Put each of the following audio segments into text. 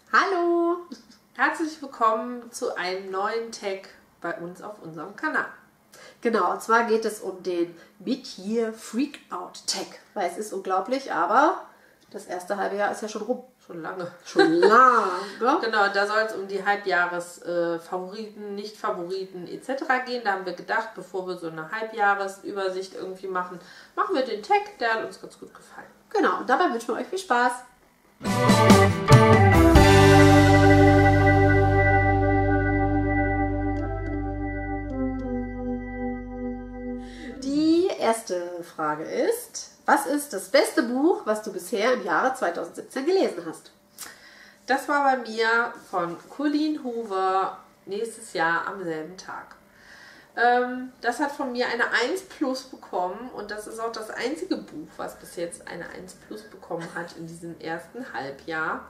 Hallo! Herzlich willkommen zu einem neuen Tag bei uns auf unserem Kanal. Genau, und zwar geht es um den Mid-Year Freakout Tag. Weil es ist unglaublich, aber das erste halbe Jahr ist ja schon rum. Schon lange. Schon lange. Genau, da soll es um die Halbjahres-Favoriten, Nicht-Favoriten etc. gehen. Da haben wir gedacht, bevor wir so eine Halbjahresübersicht irgendwie machen, machen wir den Tag. Der hat uns ganz gut gefallen. Genau, und dabei wünschen wir euch viel Spaß. Die erste Frage ist, was ist das beste Buch, was du bisher im Jahre 2017 gelesen hast? Das war bei mir von Colleen Hoover, nächstes Jahr am selben Tag. Das hat von mir eine 1+ bekommen und das ist auch das einzige Buch, was bis jetzt eine 1+ bekommen hat in diesem ersten Halbjahr.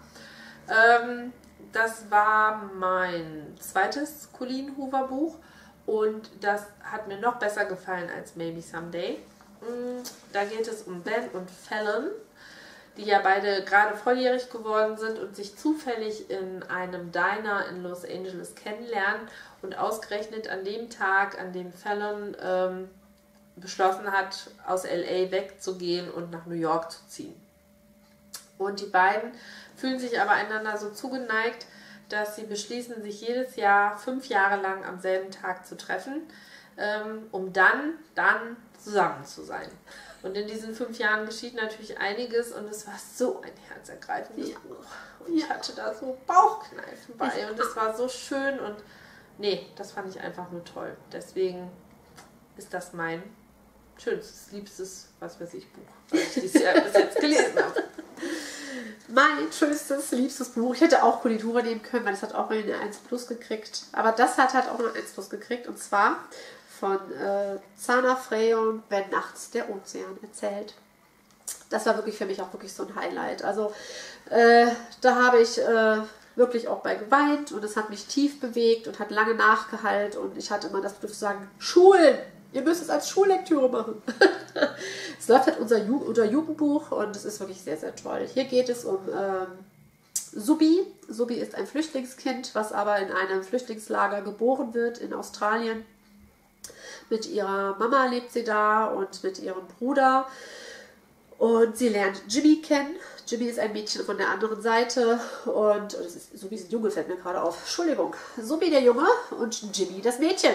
Das war mein zweites Colleen Hoover Buch und das hat mir noch besser gefallen als Maybe Someday. Da geht es um Ben und Fallon, die ja beide gerade volljährig geworden sind und sich zufällig in einem Diner in Los Angeles kennenlernen und ausgerechnet an dem Tag, an dem Fallon beschlossen hat, aus LA wegzugehen und nach New York zu ziehen. Und die beiden fühlen sich aber einander so zugeneigt, dass sie beschließen, sich jedes Jahr 5 Jahre lang am selben Tag zu treffen, um dann zusammen zu sein. Und in diesen 5 Jahren geschieht natürlich einiges und es war so ein herzergreifendes Buch. Und ich hatte da so Bauchkneifen bei und es war so schön und nee, das fand ich einfach nur toll. Deswegen ist das mein schönstes, liebstes, was weiß ich, Buch, was ich dieses Jahr bis jetzt gelesen habe. Mein schönstes, liebstes Buch. Ich hätte auch Colleen Hoover nehmen können, weil es hat auch eine 1+ gekriegt. Aber das hat halt auch eine 1+ gekriegt und zwar von Zana Freyon, wenn nachts der Ozean erzählt. Das war wirklich für mich auch wirklich so ein Highlight. Also da habe ich wirklich auch bei geweint und es hat mich tief bewegt und hat lange nachgehallt und ich hatte immer das Bedürfnis zu sagen, Schulen, ihr müsst es als Schullektüre machen. Es läuft halt unser Jugendbuch und es ist wirklich sehr, sehr toll. Hier geht es um Subi. Subi ist ein Flüchtlingskind, was aber in einem Flüchtlingslager geboren wird in Australien. Mit ihrer Mama lebt sie da und mit ihrem Bruder. Und sie lernt Jimmy kennen. Jimmy ist ein Mädchen von der anderen Seite. Und Subi ist ein Junge, fällt mir gerade auf. Entschuldigung. Subi der Junge und Jimmy das Mädchen.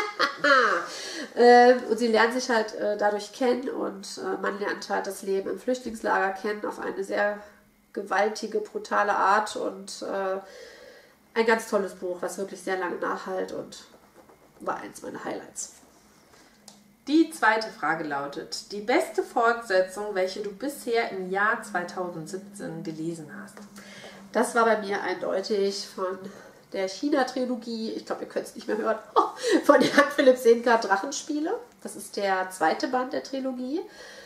Und sie lernen sich halt dadurch kennen. Und man lernt halt das Leben im Flüchtlingslager kennen auf eine sehr gewaltige, brutale Art. Und ein ganz tolles Buch, was wirklich sehr lange nachhalt und war eins meiner Highlights. Die zweite Frage lautet, die beste Fortsetzung, welche du bisher im Jahr 2017 gelesen hast? Das war bei mir eindeutig von der China-Trilogie, ich glaube, ihr könnt es nicht mehr hören, von Jan Philipp Sehnke Drachenspiele. Das ist der zweite Band der Trilogie.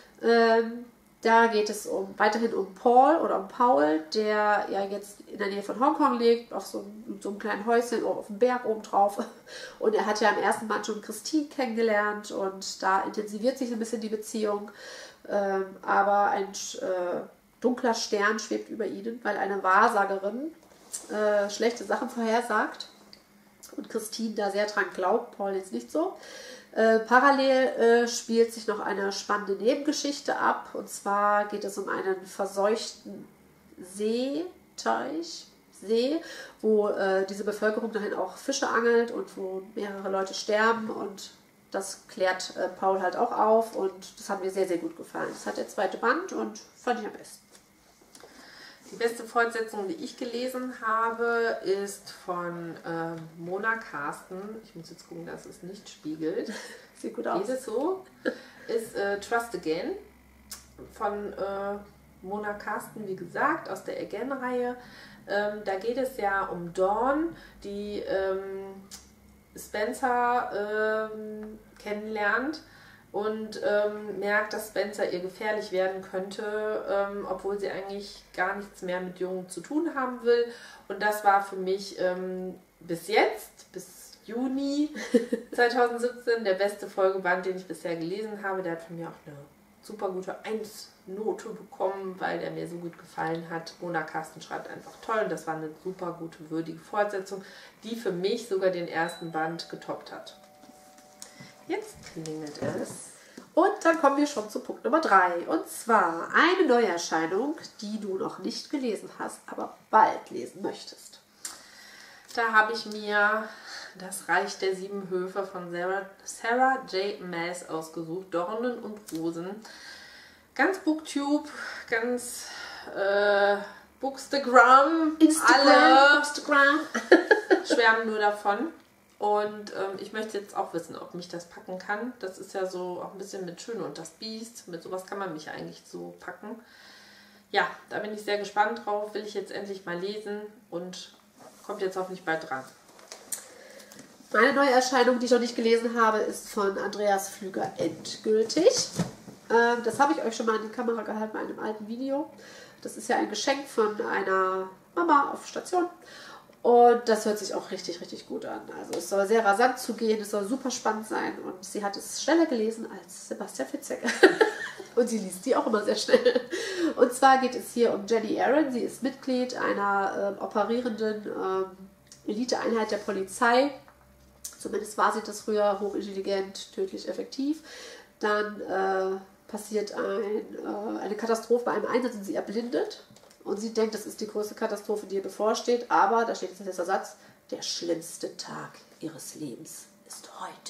Da geht es weiterhin um Paul, der ja jetzt in der Nähe von Hongkong lebt, auf so einem kleinen Häuschen auf dem Berg oben drauf. Und er hat ja im ersten Band schon Christine kennengelernt und da intensiviert sich ein bisschen die Beziehung. Aber ein dunkler Stern schwebt über ihnen, weil eine Wahrsagerin schlechte Sachen vorhersagt und Christine da sehr dran glaubt, Paul jetzt nicht so. Parallel spielt sich noch eine spannende Nebengeschichte ab. Und zwar geht es um einen verseuchten See, wo diese Bevölkerung dahin auch Fische angelt und wo mehrere Leute sterben. Und das klärt Paul halt auch auf. Und das hat mir sehr, sehr gut gefallen. Das hat der zweite Band und fand ich am besten. Die beste Fortsetzung, die ich gelesen habe, ist von Mona Carsten. Ich muss jetzt gucken, dass es nicht spiegelt. Sieht gut aus. Geht es so? Ist Trust Again von Mona Carsten, wie gesagt, aus der Again-Reihe. Da geht es ja um Dawn, die Spencer kennenlernt und merkt, dass Spencer ihr gefährlich werden könnte, obwohl sie eigentlich gar nichts mehr mit Jungen zu tun haben will. Und das war für mich bis Juni 2017 der beste Folgeband, den ich bisher gelesen habe. Der hat von mir auch eine super gute 1 Note bekommen, weil der mir so gut gefallen hat. Mona Carsten schreibt einfach toll und das war eine super gute, würdige Fortsetzung, die für mich sogar den ersten Band getoppt hat. Jetzt klingelt es. Und dann kommen wir schon zu Punkt Nummer 3. Und zwar eine Neuerscheinung, die du noch nicht gelesen hast, aber bald lesen möchtest. Da habe ich mir Das Reich der 7 Höfe von Sarah J. Maas ausgesucht. Dornen und Rosen. Ganz Booktube, ganz Bookstagram. Instagram. Schwärmen nur davon. Und ich möchte jetzt auch wissen, ob mich das packen kann. Das ist ja so auch ein bisschen mit Schöne und das Biest. Mit sowas kann man mich ja eigentlich so packen. Ja, da bin ich sehr gespannt drauf. Will ich jetzt endlich mal lesen und kommt jetzt hoffentlich bald dran. Meine neue Erscheinung, die ich noch nicht gelesen habe, ist von Andreas Flüger endgültig. Das habe ich euch schon mal in die Kamera gehalten bei einem alten Video. Das ist ja ein Geschenk von einer Mama auf Station. Und das hört sich auch richtig, richtig gut an. Also es soll sehr rasant zugehen, es soll super spannend sein. Und sie hat es schneller gelesen als Sebastian Fitzek. Und sie liest die auch immer sehr schnell. Und zwar geht es hier um Jenny Aaron. Sie ist Mitglied einer operierenden Eliteeinheit der Polizei. Zumindest war sie das früher, hochintelligent, tödlich effektiv. Dann passiert eine Katastrophe bei einem Einsatz und sie erblindet. Und sie denkt, das ist die größte Katastrophe, die ihr bevorsteht. Aber, da steht jetzt der Satz, der schlimmste Tag ihres Lebens ist heute.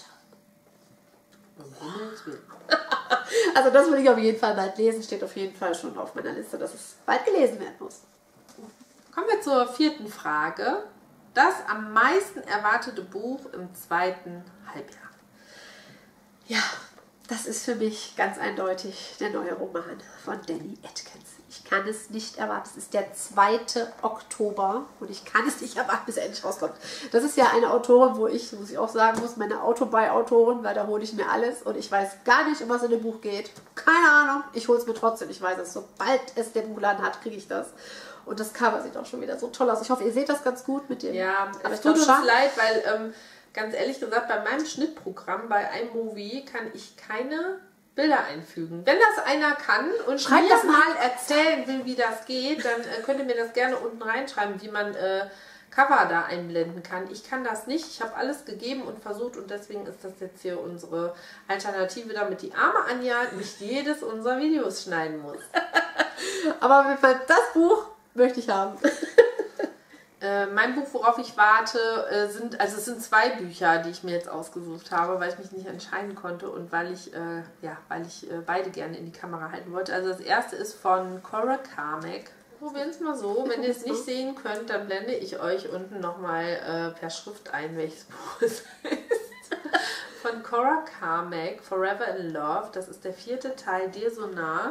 Also das will ich auf jeden Fall bald lesen. Steht auf jeden Fall schon auf meiner Liste, dass es bald gelesen werden muss. Kommen wir zur 4. Frage. Das am meisten erwartete Buch im 2. Halbjahr. Ja, das ist für mich ganz eindeutig der neue Roman von Danny Atkins. Ich kann es nicht erwarten. Es ist der 2. Oktober und ich kann es nicht erwarten, bis er endlich rauskommt. Das ist ja eine Autorin, wo ich, muss ich auch sagen muss, meine Autobuy-Autorin, weil da hole ich mir alles und ich weiß gar nicht, um was in dem Buch geht. Keine Ahnung, ich hole es mir trotzdem. Ich weiß es, sobald es der Buchladen hat, kriege ich das. Und das Cover sieht auch schon wieder so toll aus. Ich hoffe, ihr seht das ganz gut mit dem. Ja, aber es tut uns leid, weil ganz ehrlich gesagt, bei meinem Schnittprogramm, bei iMovie, kann ich keine Bilder einfügen. Wenn das einer kann und schreibt mir das mal erzählen will, wie das geht, dann könnt ihr mir das gerne unten reinschreiben, wie man Cover da einblenden kann. Ich kann das nicht. Ich habe alles gegeben und versucht und deswegen ist das jetzt hier unsere Alternative, damit die arme Anja nicht jedes unserer Videos schneiden muss. Aber auf jeden Fall, das Buch möchte ich haben. Mein Buch, worauf ich warte, es sind 2 Bücher, die ich mir jetzt ausgesucht habe, weil ich mich nicht entscheiden konnte und weil ich beide gerne in die Kamera halten wollte. Also das erste ist von Cora Carmack. Probieren es mal so. Wenn ihr es nicht sehen könnt, dann blende ich euch unten nochmal per Schrift ein, welches Buch es ist. Von Cora Carmack, Forever in Love. Das ist der 4. Teil, Dir so nah.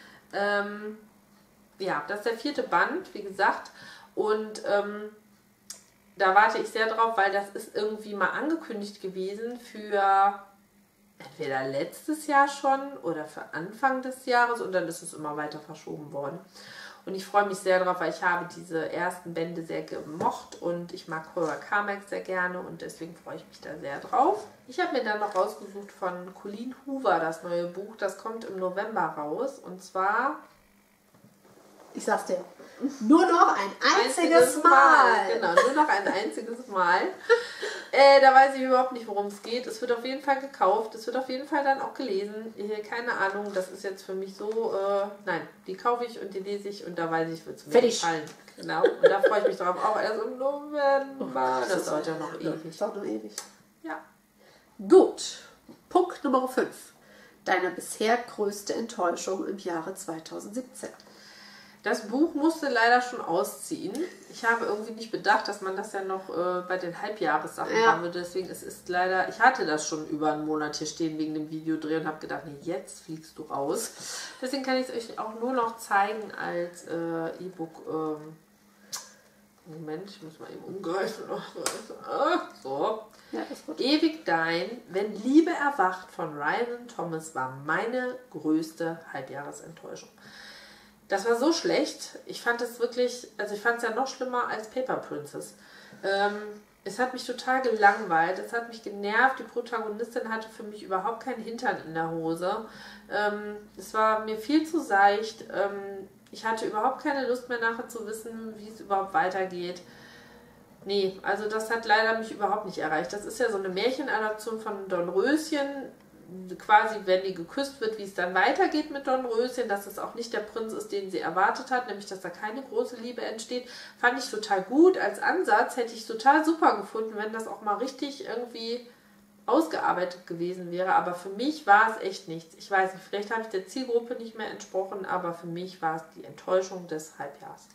Das ist der 4. Band, wie gesagt. Und da warte ich sehr drauf, weil das ist irgendwie mal angekündigt gewesen für entweder letztes Jahr schon oder für Anfang des Jahres und dann ist es immer weiter verschoben worden. Und ich freue mich sehr drauf, weil ich habe diese ersten Bände sehr gemocht und ich mag Cora Carmack sehr gerne und deswegen freue ich mich da sehr drauf. Ich habe mir dann noch rausgesucht von Colleen Hoover das neue Buch, das kommt im November raus und zwar... Ich sag's dir. Nur noch ein einziges Mal. Genau, nur noch ein einziges Mal. Da weiß ich überhaupt nicht, worum es geht. Es wird auf jeden Fall gekauft. Es wird auf jeden Fall dann auch gelesen. Keine Ahnung, das ist jetzt für mich so... nein, die kaufe ich und die lese ich und da weiß ich, wird es mir gefallen. Genau, und da freue ich mich drauf. Auch erst im November. Das dauert ja noch ewig. Das dauert noch ewig. Ja. Gut. Punkt Nummer 5. Deine bisher größte Enttäuschung im Jahre 2017. Das Buch musste leider schon ausziehen. Ich habe irgendwie nicht bedacht, dass man das ja noch bei den Halbjahressachen haben würde. Deswegen es ist leider, ich hatte das schon über einen Monat hier stehen wegen dem Videodreh und habe gedacht, nee, jetzt fliegst du raus. Deswegen kann ich es euch auch nur noch zeigen als E-Book. Moment, ich muss mal eben umgreifen. So. Ja, ist gut. Ewig dein, wenn Liebe erwacht von Ryan Thomas war meine größte Halbjahresenttäuschung. Das war so schlecht. Ich fand es wirklich, also ich fand es ja noch schlimmer als Paper Princess. Es hat mich total gelangweilt, es hat mich genervt. Die Protagonistin hatte für mich überhaupt keinen Hintern in der Hose. Es war mir viel zu seicht. Ich hatte überhaupt keine Lust mehr nachher zu wissen, wie es überhaupt weitergeht. Nee, also das hat leider mich überhaupt nicht erreicht. Das ist ja so eine Märchenadaption von Dornröschen. Quasi, wenn die geküsst wird, wie es dann weitergeht mit Dornröschen, dass es auch nicht der Prinz ist, den sie erwartet hat, nämlich dass da keine große Liebe entsteht, fand ich total gut. Als Ansatz hätte ich total super gefunden, wenn das auch mal richtig irgendwie ausgearbeitet gewesen wäre. Aber für mich war es echt nichts. Ich weiß nicht, vielleicht habe ich der Zielgruppe nicht mehr entsprochen, aber für mich war es die Enttäuschung des Halbjahres.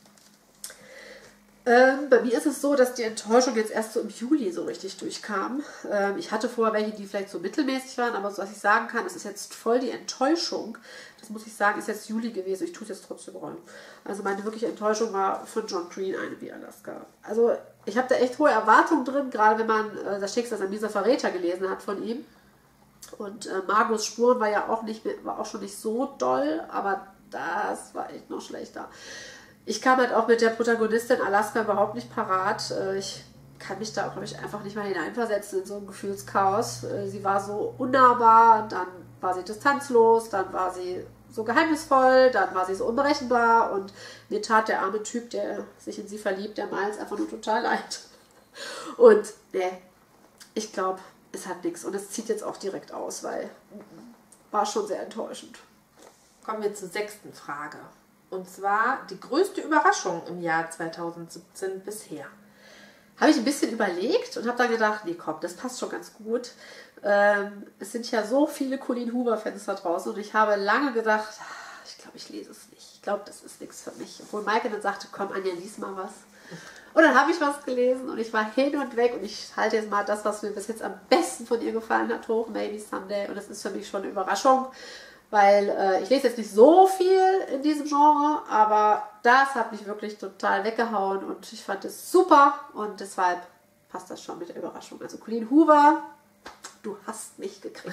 Bei mir ist es so, dass die Enttäuschung jetzt erst so im Juli so richtig durchkam. Ich hatte vorher welche, die vielleicht so mittelmäßig waren, aber so, was ich sagen kann, es ist jetzt voll die Enttäuschung. Das muss ich sagen, ist jetzt Juli gewesen. Ich tue es jetzt trotzdem rein. Also meine wirkliche Enttäuschung war von John Green, eine wie Alaska. Also ich habe da echt hohe Erwartungen drin, gerade wenn man das Schicksal an dieser Verräter gelesen hat von ihm. Und Margos Spuren war ja auch nicht mehr, war auch schon nicht so doll, aber das war echt noch schlechter. Ich kam halt auch mit der Protagonistin Alaska überhaupt nicht parat. Ich kann mich da, glaube ich, einfach nicht mal hineinversetzen in so ein Gefühlschaos. Sie war so unnahbar, dann war sie distanzlos, dann war sie so geheimnisvoll, dann war sie so unberechenbar und mir tat der arme Typ, der sich in sie verliebt, der Miles, einfach nur total leid. Und ne, ich glaube, es hat nichts und es zieht jetzt auch direkt aus, weil war schon sehr enttäuschend. Kommen wir zur 6. Frage. Und zwar die größte Überraschung im Jahr 2017 bisher. Habe ich ein bisschen überlegt und habe dann gedacht, nee komm, das passt schon ganz gut. Es sind ja so viele Colleen Hoover-Fans da draußen und ich habe lange gedacht, ich glaube, ich lese es nicht. Ich glaube, das ist nichts für mich. Obwohl Maike dann sagte, komm Anja, lies mal was. Und dann habe ich was gelesen und ich war hin und weg und ich halte jetzt mal das, was mir bis jetzt am besten von ihr gefallen hat, hoch, Maybe Someday. Und das ist für mich schon eine Überraschung. Weil ich lese jetzt nicht so viel in diesem Genre, aber das hat mich wirklich total weggehauen und ich fand es super und deshalb passt das schon mit der Überraschung. Also Colleen Hoover, du hast mich gekriegt.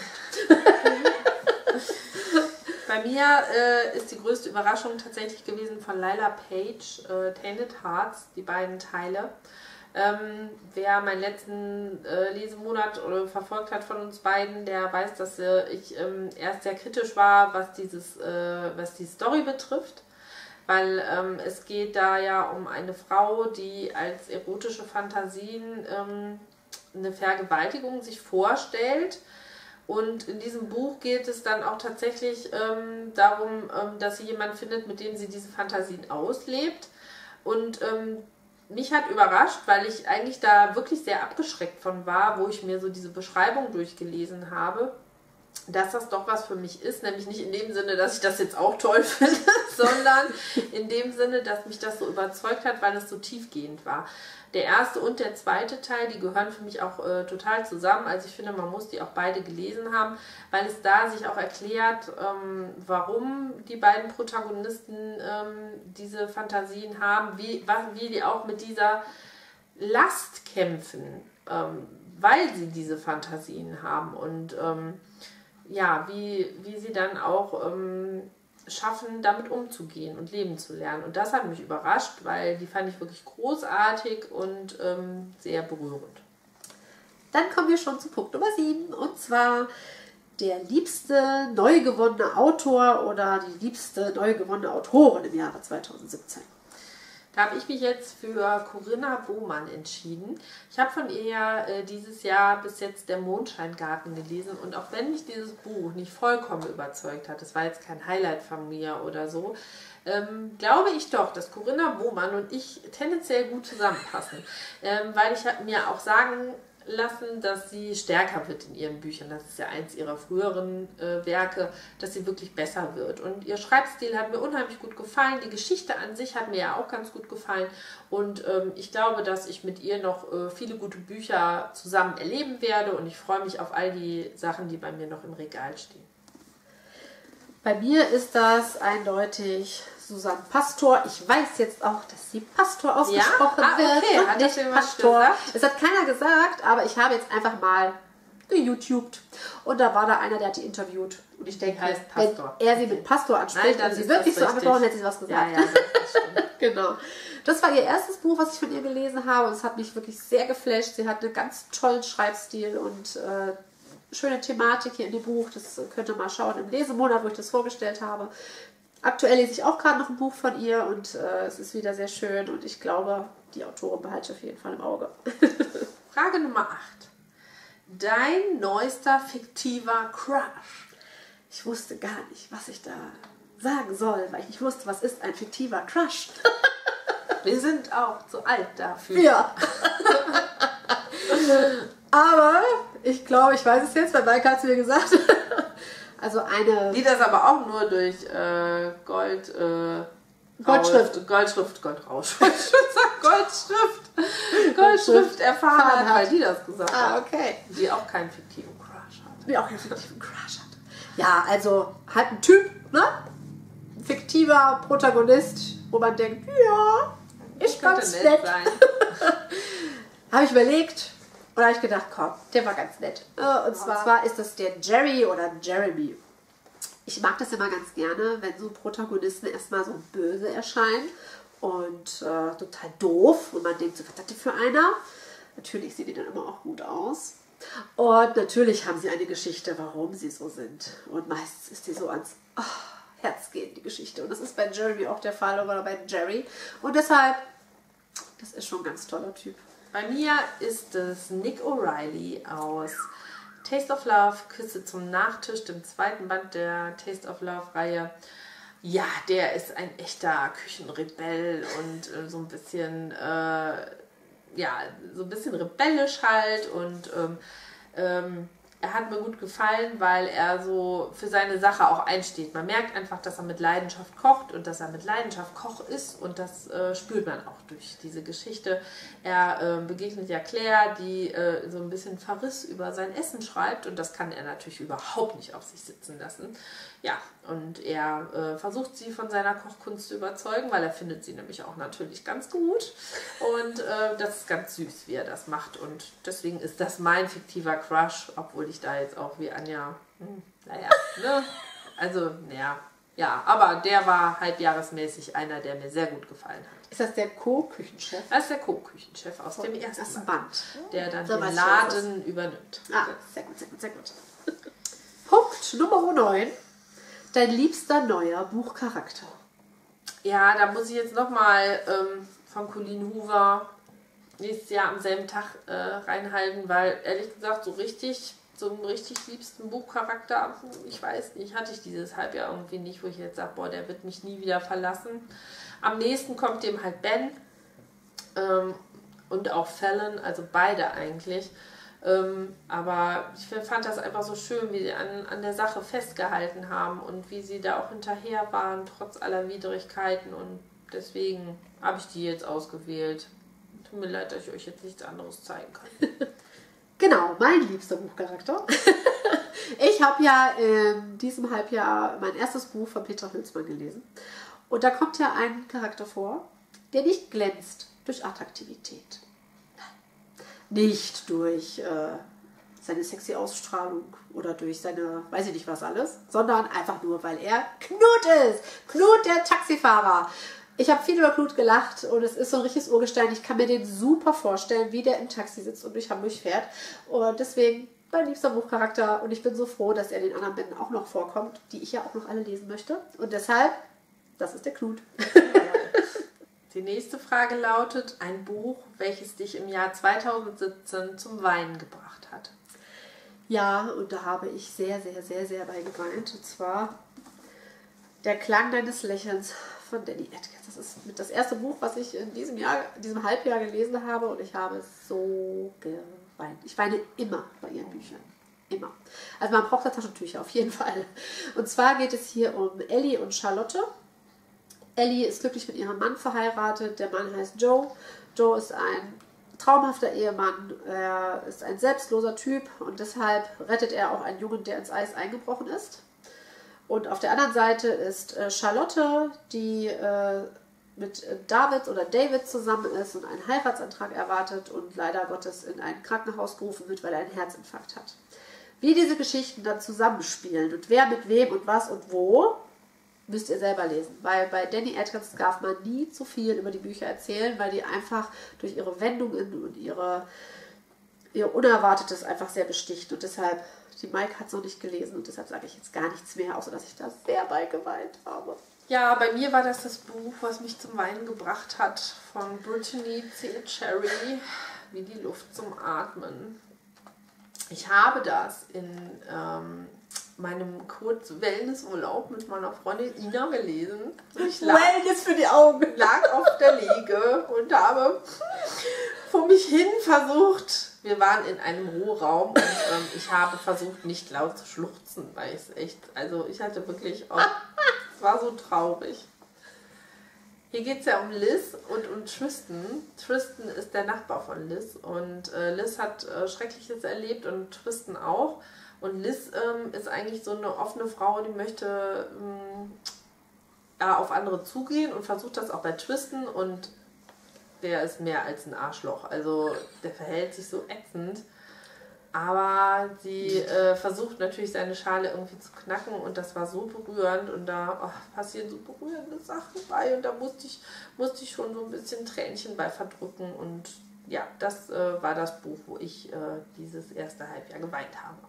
Bei mir ist die größte Überraschung tatsächlich gewesen von Lila Page, Tainted Hearts, die beiden Teile. Wer meinen letzten Lesemonat verfolgt hat von uns beiden, der weiß, dass ich erst sehr kritisch war, was die Story betrifft, weil es geht da ja um eine Frau, die als erotische Fantasien eine Vergewaltigung sich vorstellt. Und in diesem Buch geht es dann auch tatsächlich darum, dass sie jemanden findet, mit dem sie diese Fantasien auslebt. Und mich hat überrascht, weil ich eigentlich da wirklich sehr abgeschreckt von war, wo ich mir so diese Beschreibung durchgelesen habe, dass das doch was für mich ist. Nämlich nicht in dem Sinne, dass ich das jetzt auch toll finde, sondern in dem Sinne, dass mich das so überzeugt hat, weil es so tiefgehend war. Der erste und der zweite Teil, die gehören für mich auch total zusammen. Also ich finde, man muss die auch beide gelesen haben, weil es da sich auch erklärt, warum die beiden Protagonisten diese Fantasien haben, wie die auch mit dieser Last kämpfen, weil sie diese Fantasien haben und wie sie dann auch schaffen, damit umzugehen und leben zu lernen. Und das hat mich überrascht, weil die fand ich wirklich großartig und sehr berührend. Dann kommen wir schon zu Punkt Nummer 7 und zwar der liebste neu gewonnene Autor oder die liebste neu gewonnene Autorin im Jahre 2017. Da habe ich mich jetzt für Corinna Bohmann entschieden. Ich habe von ihr dieses Jahr bis jetzt Der Mondscheingarten gelesen und auch wenn mich dieses Buch nicht vollkommen überzeugt hat, das war jetzt kein Highlight von mir oder so, glaube ich doch, dass Corinna Bohmann und ich tendenziell gut zusammenpassen, weil ich mir auch sagen lassen, dass sie stärker wird in ihren Büchern. Das ist ja eins ihrer früheren Werke, dass sie wirklich besser wird. Und ihr Schreibstil hat mir unheimlich gut gefallen. Die Geschichte an sich hat mir ja auch ganz gut gefallen. Und ich glaube, dass ich mit ihr noch viele gute Bücher zusammen erleben werde. Und ich freue mich auf all die Sachen, die bei mir noch im Regal stehen. Bei mir ist das eindeutig Susanne Pastor. Ich weiß jetzt auch, dass sie Pastor ausgesprochen wird. Okay. Hat nicht das Pastor. gesagt? Das hat keiner gesagt, aber ich habe jetzt einfach mal geYouTubed. Und da war da einer, der hat die interviewt. Und ich denke, heißt wenn Pastor. er sie mit Pastor anspricht Nein, und sie ist wirklich das so angesprochen, richtig. hätte sie was gesagt. Ja, das stimmt. Genau. Das war ihr erstes Buch, was ich von ihr gelesen habe. Und es hat mich wirklich sehr geflasht. Sie hat einen ganz tollen Schreibstil und schöne Thematik hier in dem Buch. Das könnt ihr mal schauen im Lesemonat, wo ich das vorgestellt habe. Aktuell lese ich auch gerade noch ein Buch von ihr und es ist wieder sehr schön. Und ich glaube, die Autorin behalte ich auf jeden Fall im Auge. Frage Nummer 8. Dein neuester fiktiver Crush. Ich wusste gar nicht, was ich da sagen soll, weil ich nicht wusste, was ist ein fiktiver Crush. Wir sind auch zu alt dafür. Ja. Aber ich glaube, ich weiß es jetzt, weil Maike hat es mir gesagt. Also eine... Die das aber auch nur durch Goldschrift erfahren hat, weil die das gesagt hat. Ah, okay. Die auch keinen fiktiven Crush hat. Die auch keinen fiktiven Crush hat. Ja, also halt ein Typ, ne? Ein fiktiver Protagonist, wo man denkt, ja, ist ganz nett. Sein. Habe ich überlegt und habe ich gedacht, komm, der war ganz nett. Und zwar ist das der Jerry oder Jeremy. Ich mag das immer ganz gerne, wenn so Protagonisten erstmal so böse erscheinen und total doof. Und man denkt so, was ist das denn für einer? Natürlich sehen die dann immer auch gut aus. Und natürlich haben sie eine Geschichte, warum sie so sind. Und meistens ist die so ans Herz gehen, die Geschichte. Und das ist bei Jeremy auch der Fall oder bei Jerry. Und deshalb, das ist schon ein ganz toller Typ. Bei mir ist es Nick O'Reilly aus Taste of Love, Küsse zum Nachtisch, dem zweiten Band der Taste of Love-Reihe. Ja, der ist ein echter Küchenrebell und so ein bisschen, so ein bisschen rebellisch halt und er hat mir gut gefallen, weil er so für seine Sache auch einsteht. Man merkt einfach, dass er mit Leidenschaft kocht und dass er mit Leidenschaft Koch ist und das spürt man auch durch diese Geschichte. Er begegnet ja Claire, die so ein bisschen Verriss über sein Essen schreibt und das kann er natürlich überhaupt nicht auf sich sitzen lassen. Ja, und er versucht sie von seiner Kochkunst zu überzeugen, weil er findet sie nämlich auch natürlich ganz gut und das ist ganz süß, wie er das macht und deswegen ist das mein fiktiver Crush, obwohl ich da jetzt auch wie Anja, ne? Also, ja, aber der war halbjahresmäßig einer, der mir sehr gut gefallen hat. Ist das der Co-Küchenchef? Das ist der Co-Küchenchef aus dem ersten Band, der dann den Laden übernimmt. Ah, sehr gut, sehr gut, sehr gut. Punkt Nummer 9. Dein liebster neuer Buchcharakter. Ja, da muss ich jetzt nochmal von Colleen Hoover nächstes Jahr am selben Tag reinhalten, weil ehrlich gesagt so einen richtig liebsten Buchcharakter, ich weiß nicht, hatte ich dieses Halbjahr irgendwie nicht, wo ich jetzt sage, boah, der wird mich nie wieder verlassen. Am nächsten kommt dem halt Ben und auch Fallon, also beide eigentlich. Aber ich fand das einfach so schön, wie sie an der Sache festgehalten haben und wie sie da auch hinterher waren, trotz aller Widrigkeiten und deswegen habe ich die jetzt ausgewählt. Tut mir leid, dass ich euch jetzt nichts anderes zeigen kann. Genau, mein liebster Buchcharakter. Ich habe ja in diesem Halbjahr mein erstes Buch von Petra Hülsmann gelesen. Und da kommt ja ein Charakter vor, der nicht glänzt durch Attraktivität. Nicht durch seine sexy Ausstrahlung oder durch seine, weiß ich nicht was alles, sondern einfach nur, weil er Knut ist. Knut, der Taxifahrer. Ich habe viel über Knut gelacht und es ist so ein richtiges Urgestein. Ich kann mir den super vorstellen, wie der im Taxi sitzt und durch Hamburg fährt. Und deswegen mein liebster Buchcharakter. Und ich bin so froh, dass er den anderen Bänden auch noch vorkommt, die ich ja auch noch alle lesen möchte. Und deshalb, das ist der Knut. Die nächste Frage lautet, ein Buch, welches dich im Jahr 2017 zum Weinen gebracht hat. Ja, und da habe ich sehr, sehr, sehr, sehr bei geweint. Und zwar Der Klang deines Lächelns von Danny Atkins. Das ist mit das erste Buch, was ich in diesem Halbjahr gelesen habe und ich habe so geweint. Ich weine immer bei ihren Büchern. Immer. Also man braucht da Taschentücher, auf jeden Fall. Und zwar geht es hier um Ellie und Charlotte. Ellie ist glücklich mit ihrem Mann verheiratet. Der Mann heißt Joe. Joe ist ein traumhafter Ehemann. Er ist ein selbstloser Typ und deshalb rettet er auch einen Jungen, der ins Eis eingebrochen ist. Und auf der anderen Seite ist Charlotte, die mit David oder David zusammen ist und einen Heiratsantrag erwartet und leider Gottes in ein Krankenhaus gerufen wird, weil er einen Herzinfarkt hat. Wie diese Geschichten dann zusammenspielen und wer mit wem und was und wo, müsst ihr selber lesen. Weil bei Danny Atkins darf man nie zu viel über die Bücher erzählen, weil die einfach durch ihre Wendungen und ihr Unerwartetes einfach sehr besticht. Und deshalb, die Maike hat es noch nicht gelesen und deshalb sage ich jetzt gar nichts mehr, außer dass ich da sehr bei geweint habe. Ja, bei mir war das Buch, was mich zum Weinen gebracht hat, von Brittany C. Cherry, Wie die Luft zum Atmen. Ich habe das in meinem Kurz-Wellness-Urlaub mit meiner Freundin Ina gelesen. Ich Wellness für die Augen. Lag auf der Liege und habe vor mich hin versucht, wir waren in einem Ruheraum und ich habe versucht, nicht laut zu schluchzen, weil ich es echt, also ich hatte wirklich auch, es war so traurig. Hier geht es ja um Liz und um Tristan. Tristan ist der Nachbar von Liz und Liz hat Schreckliches erlebt und Tristan auch. Und Liz ist eigentlich so eine offene Frau, die möchte auf andere zugehen und versucht das auch bei Tristan und der ist mehr als ein Arschloch. Also der verhält sich so ätzend. Aber sie versucht natürlich seine Schale irgendwie zu knacken und das war so berührend und da passieren so berührende Sachen bei und da musste ich schon so ein bisschen Tränchen bei verdrücken und ja, das war das Buch, wo ich dieses erste Halbjahr geweint habe.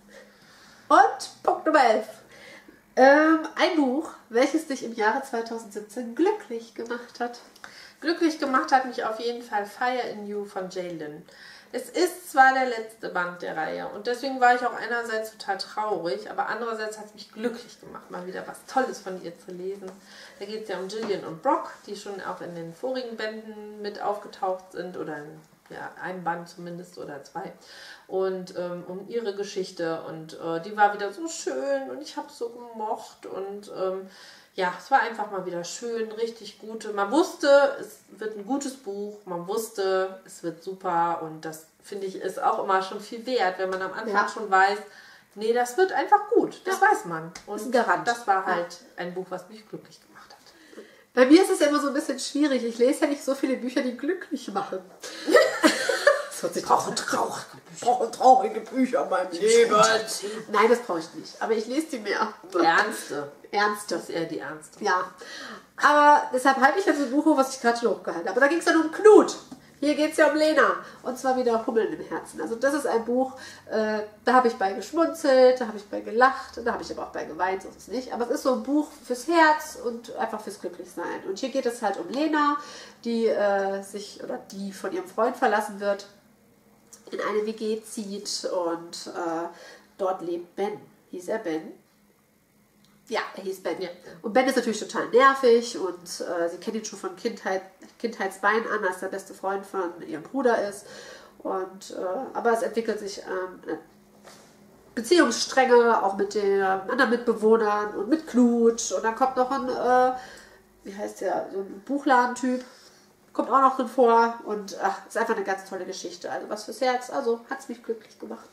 Und Punkt Nummer 11. Ein Buch, welches dich im Jahre 2017 glücklich gemacht hat. Glücklich gemacht hat mich auf jeden Fall Fire in You von Jaylyn. Es ist zwar der letzte Band der Reihe und deswegen war ich auch einerseits total traurig, aber andererseits hat es mich glücklich gemacht, mal wieder was Tolles von ihr zu lesen. Da geht es ja um Gillian und Brock, die schon auch in den vorigen Bänden mit aufgetaucht sind oder in einem Band zumindest oder 2 und um ihre Geschichte und die war wieder so schön und ich habe es so gemocht und ja, es war einfach mal wieder schön, richtig gute. Man wusste, es wird ein gutes Buch, man wusste, es wird super und das finde ich ist auch immer schon viel wert, wenn man am Anfang schon weiß, nee, das wird einfach gut, das weiß man. Und ist ein Garant. Das war halt ein Buch, was mich glücklich gemacht hat. Bei mir ist es ja immer so ein bisschen schwierig. Ich lese ja nicht so viele Bücher, die glücklich machen. Ich brauche traurige Bücher in meinem Leben. Nein, das brauche ich nicht. Aber ich lese die mehr. Ernste. Ernste. Das ist eher die Ernste. Ja. Aber deshalb halte ich jetzt ein Buch hoch, was ich gerade schon hochgehalten habe. Aber da ging es dann um Knut. Hier geht es ja um Lena. Und zwar wieder Hummeln im Herzen. Also das ist ein Buch, da habe ich bei geschmunzelt, da habe ich bei gelacht, da habe ich aber auch bei geweint, so ist es nicht. Aber es ist so ein Buch fürs Herz und einfach fürs Glücklichsein. Und hier geht es halt um Lena, die die von ihrem Freund verlassen wird, in eine WG zieht und dort lebt Ben. Hieß er Ben? Ja, er hieß Ben. Ja. Und Ben ist natürlich total nervig und sie kennt ihn schon von Kindheitsbeinen an, als der beste Freund von ihrem Bruder ist. Und, aber es entwickelt sich eine Beziehungsstränge, auch mit den anderen Mitbewohnern und mit Knut. Und dann kommt noch ein, wie heißt der, so ein Buchladentyp. Kommt auch noch drin vor und ist einfach eine ganz tolle Geschichte. Also was fürs Herz, also hat es mich glücklich gemacht.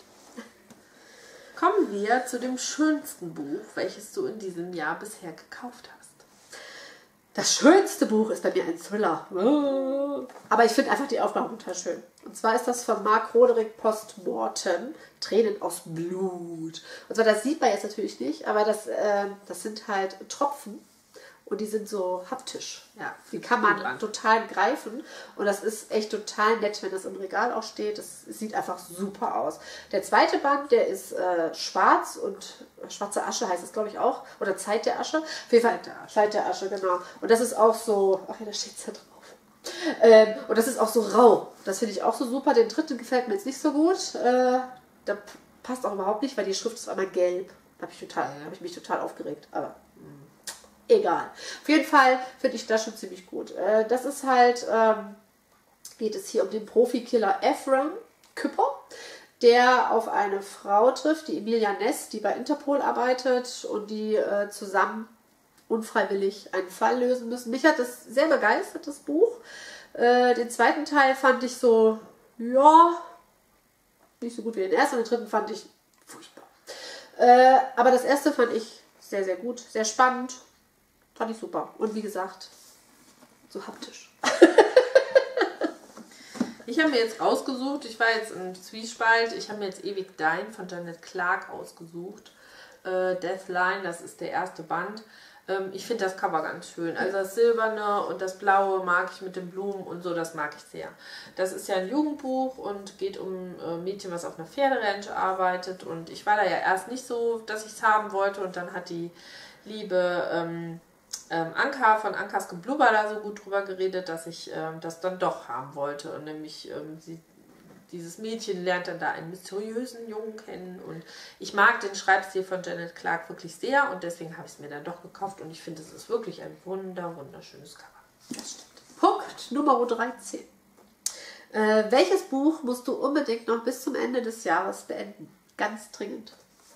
Kommen wir zu dem schönsten Buch, welches du in diesem Jahr bisher gekauft hast. Das schönste Buch ist bei mir ein Thriller. Aber ich finde einfach die Aufmachung total schön. Und zwar ist das von Mark Roderick Postmortem, Tränen aus Blut. Und zwar, das sieht man jetzt natürlich nicht, aber das sind halt Tropfen. Und die sind so haptisch. Ja, die kann man total greifen. Und das ist echt total nett, wenn das im Regal auch steht. Das sieht einfach super aus. Der zweite Band, der ist schwarz und schwarze Asche heißt es, glaube ich, auch. Oder Zeit der Asche. Auf jeden Fall Zeit der Asche, genau. Und das ist auch so, ach ja, da steht es ja drauf. Und das ist auch so rau. Das finde ich auch so super. Den dritten gefällt mir jetzt nicht so gut. Da passt auch überhaupt nicht, weil die Schrift ist einmal gelb. Da habe ich mich total aufgeregt. Aber egal. Auf jeden Fall finde ich das schon ziemlich gut. Das ist halt, geht es hier um den Profikiller Ephraim Küpper, der auf eine Frau trifft, die Emilia Ness, die bei Interpol arbeitet und die zusammen unfreiwillig einen Fall lösen müssen. Mich hat das sehr begeistert, das Buch. Den zweiten Teil fand ich so, ja, nicht so gut wie den ersten. Und den dritten fand ich furchtbar. Aber das erste fand ich sehr, sehr gut, sehr spannend. Fand ich super. Und wie gesagt, so haptisch. Ich habe mir jetzt ausgesucht, ich war jetzt im Zwiespalt, ich habe mir jetzt Ewig Dein von Janet Clark ausgesucht. Deathline, das ist der erste Band. Ich finde das Cover ganz schön. Also das Silberne und das Blaue mag ich mit den Blumen und so, das mag ich sehr. Das ist ja ein Jugendbuch und geht um ein Mädchen, was auf einer Pferderanch arbeitet. Und ich war da ja erst nicht so, dass ich es haben wollte. Und dann hat die liebe Anka von Ankas Geblubber da so gut drüber geredet, dass ich das dann doch haben wollte. Und nämlich dieses Mädchen lernt dann da einen mysteriösen Jungen kennen und ich mag den Schreibstil von Janet Clark wirklich sehr und deswegen habe ich es mir dann doch gekauft und ich finde, es ist wirklich ein wunderschönes Cover. Das stimmt. Punkt Nummer 13. Welches Buch musst du unbedingt noch bis zum Ende des Jahres beenden? Ganz dringend.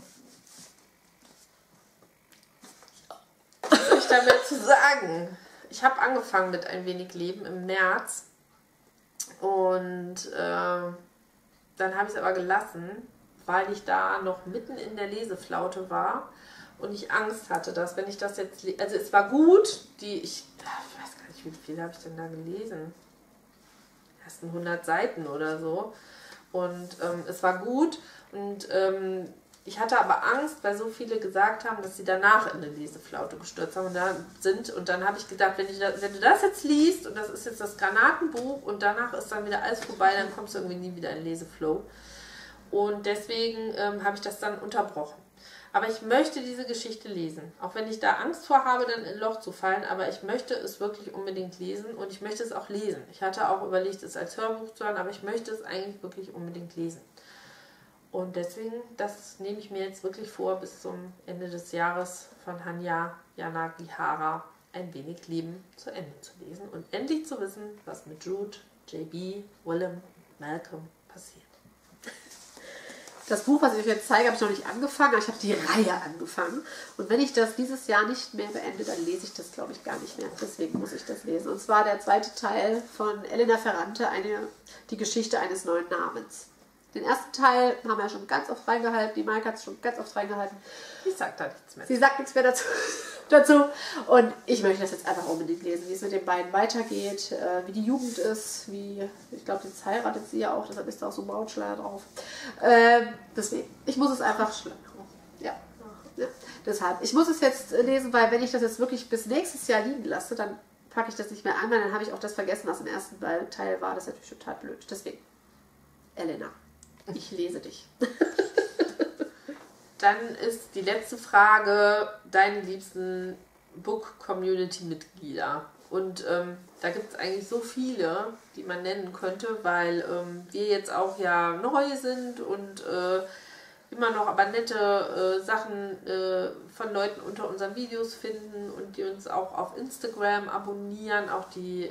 Was soll ich damit zu sagen? Ich habe angefangen mit Ein wenig Leben im März und dann habe ich es aber gelassen, weil ich da noch mitten in der Leseflaute war und ich Angst hatte, dass wenn ich das jetzt... Also es war gut, ich weiß gar nicht, wie viel habe ich denn da gelesen? Die ersten 100 Seiten oder so. Und es war gut und ich hatte aber Angst, weil so viele gesagt haben, dass sie danach in eine Leseflaute gestürzt haben und dann habe ich gedacht, wenn du das jetzt liest und das ist jetzt das Granatenbuch und danach ist dann wieder alles vorbei, dann kommst du irgendwie nie wieder in Leseflow. Und deswegen habe ich das dann unterbrochen. Aber ich möchte diese Geschichte lesen. Auch wenn ich da Angst vor habe, dann in ein Loch zu fallen, aber ich möchte es wirklich unbedingt lesen und ich möchte es auch lesen. Ich hatte auch überlegt, es als Hörbuch zu hören, aber ich möchte es eigentlich wirklich unbedingt lesen. Und deswegen, das nehme ich mir jetzt wirklich vor, bis zum Ende des Jahres von Hanya Yanagihara Ein wenig Leben zu Ende zu lesen und endlich zu wissen, was mit Jude, JB, Willem, Malcolm passiert. Das Buch, was ich euch jetzt zeige, habe ich noch nicht angefangen, aber ich habe die Reihe angefangen. Und wenn ich das dieses Jahr nicht mehr beende, dann lese ich das, glaube ich, gar nicht mehr. Deswegen muss ich das lesen. Und zwar der zweite Teil von Elena Ferrante, die Geschichte eines neuen Namens. Den ersten Teil haben wir ja schon ganz oft reingehalten. Die Maike hat es schon ganz oft reingehalten. Ich sage da nichts mehr. Sie sagt nichts mehr dazu. Und ich möchte das jetzt einfach unbedingt lesen, wie es mit den beiden weitergeht, wie die Jugend ist, ich glaube, jetzt heiratet sie ja auch, deshalb ist da auch so ein Brautschleier drauf. Deswegen, ich muss es einfach ja. Deshalb, ich muss es jetzt lesen, weil wenn ich das jetzt wirklich bis nächstes Jahr liegen lasse, dann packe ich das nicht mehr an, weil dann habe ich auch das vergessen, was im ersten Teil war. Das ist natürlich total blöd. Deswegen, Elena. Ich lese dich. Dann ist die letzte Frage, deine liebsten Book-Community-Mitglieder. Und da gibt es eigentlich so viele, die man nennen könnte, weil wir jetzt auch ja neu sind und immer noch aber nette Sachen von Leuten unter unseren Videos finden und die uns auch auf Instagram abonnieren, auch die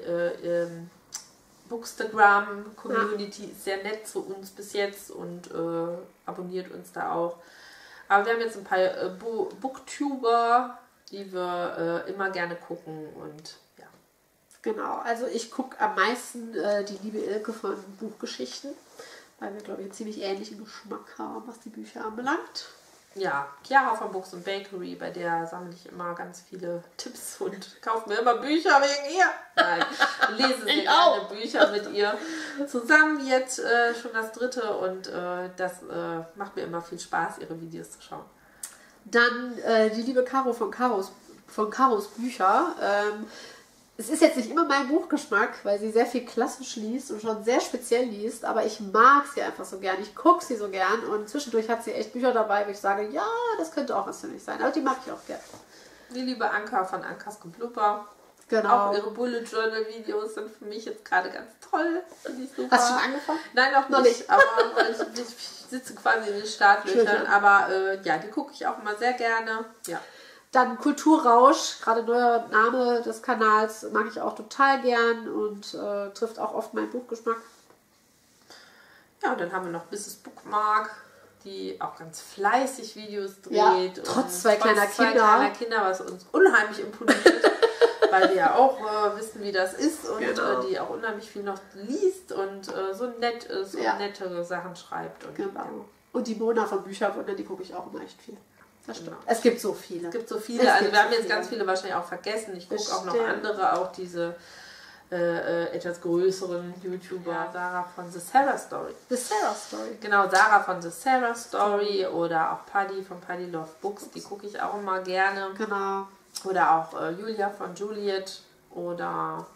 Bookstagram-Community ist sehr nett zu uns bis jetzt und abonniert uns da auch. Aber wir haben jetzt ein paar Booktuber, die wir immer gerne gucken und ja. Genau, also ich gucke am meisten die liebe Ilke von Buchgeschichten, weil wir, glaube ich, einen ziemlich ähnlichen Geschmack haben, was die Bücher anbelangt. Ja, Chiara von Books and Bakery, bei der sammle ich immer ganz viele Tipps und kaufe mir immer Bücher wegen ihr. Nein, lese sehr gerne Bücher mit ihr zusammen, jetzt schon das 3. und das macht mir immer viel Spaß, ihre Videos zu schauen. Dann die liebe Caro von Caros Bücher. Es ist jetzt nicht immer mein Buchgeschmack, weil sie sehr viel klassisch liest und schon sehr speziell liest, aber ich mag sie einfach so gern. Ich gucke sie so gern und zwischendurch hat sie echt Bücher dabei, wo ich sage, ja, das könnte auch was für mich sein. Aber die mag ich auch gern. Die liebe Anka von Ankas Geblubber. Genau. Auch ihre Bullet Journal Videos sind für mich jetzt gerade ganz toll. Super. Hast du schon angefangen? Nein, noch nicht. Aber ich sitze quasi in den Startlöchern. Aber ja, die gucke ich auch immer sehr gerne. Ja. Dann Kulturrausch, gerade neuer Name des Kanals, mag ich auch total gern und trifft auch oft meinen Buchgeschmack. Ja, und dann haben wir noch Mrs. Bookmark, die auch ganz fleißig Videos dreht. Ja, trotz zwei kleiner Kinder, was uns unheimlich imponiert, weil wir ja auch wissen, wie das ist und die auch unheimlich viel noch liest und so nett ist und nette Sachen schreibt. Und, und die Mona von Bücherwunder, die gucke ich auch immer echt viel. Das stimmt. Es gibt so viele. Also wir haben jetzt ganz viele wahrscheinlich auch vergessen. Ich gucke auch noch andere, auch diese etwas größeren YouTuber, Sarah von The Sarah Story. The Sarah Story. Genau, Sarah von The Sarah Story oder auch Paddy von Paddy Love Books, die gucke ich auch immer gerne. Genau. Oder auch Julia von Juliet oder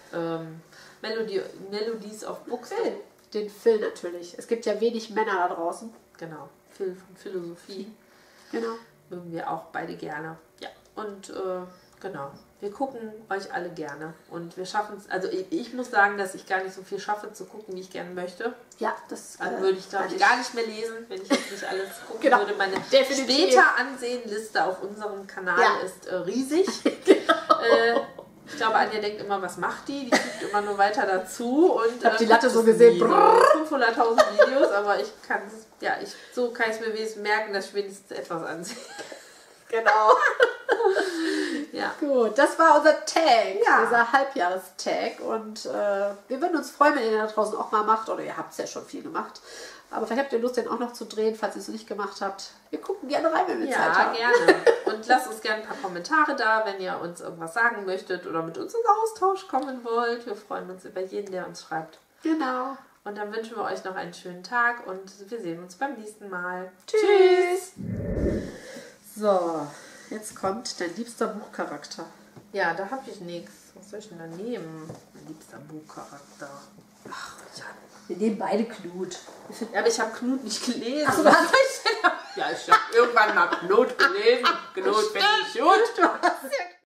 Melodies of Books. Phil. Den Phil natürlich. Es gibt ja wenig Männer da draußen. Genau, Phil von Philosophie. Genau. Mögen wir auch beide gerne. Ja, und genau. Wir gucken euch alle gerne und wir schaffen es, also ich muss sagen, dass ich gar nicht so viel schaffe zu gucken, wie ich gerne möchte. Ja, das Dann würde ich, glaube ich, gar nicht mehr lesen, wenn ich jetzt nicht alles gucken Genau. würde. Meine Definitiv. später Ansehen-Liste auf unserem Kanal ist riesig. Ich glaube, Anja denkt immer, was macht die? Die guckt immer nur weiter dazu. Und, ich habe die Latte so gesehen. 500.000 Videos, aber ich kann es, so kann ich es mir wenigstens merken, dass ich wenigstens etwas ansehe. Genau. Ja. Gut, das war unser Tag, Ja. unser Halbjahrestag. Und wir würden uns freuen, wenn ihr da draußen auch mal macht. Oder ihr habt es ja schon viel gemacht. Aber vielleicht habt ihr Lust, den auch noch zu drehen, falls ihr es noch nicht gemacht habt. Wir gucken gerne rein, wenn wir Zeit haben. Ja, gerne. Und lasst uns gerne ein paar Kommentare da, wenn ihr uns irgendwas sagen möchtet oder mit uns in Austausch kommen wollt. Wir freuen uns über jeden, der uns schreibt. Genau. Und dann wünschen wir euch noch einen schönen Tag und wir sehen uns beim nächsten Mal. Tschüss. So, jetzt kommt dein liebster Buchcharakter. Ja, da habe ich nichts. Was soll ich denn da nehmen? Mein liebster Buchcharakter. Ach, ja. Wir nehmen beide Knut. Ja, aber ich habe Knut nicht gelesen. Ach so, was soll ich denn? Ja, ich habe irgendwann mal Knut gelesen. Knut finde ich gut. Du hast ja